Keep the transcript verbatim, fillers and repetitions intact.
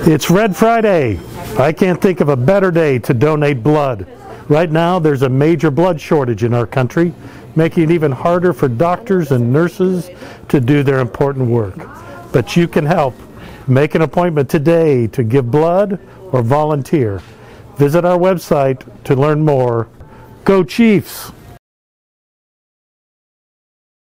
It's Red Friday. I can't think of a better day to donate blood. Right now, there's a major blood shortage in our country, making it even harder for doctors and nurses to do their important work. But you can help. Make an appointment today to give blood or volunteer. Visit our website to learn more. Go Chiefs!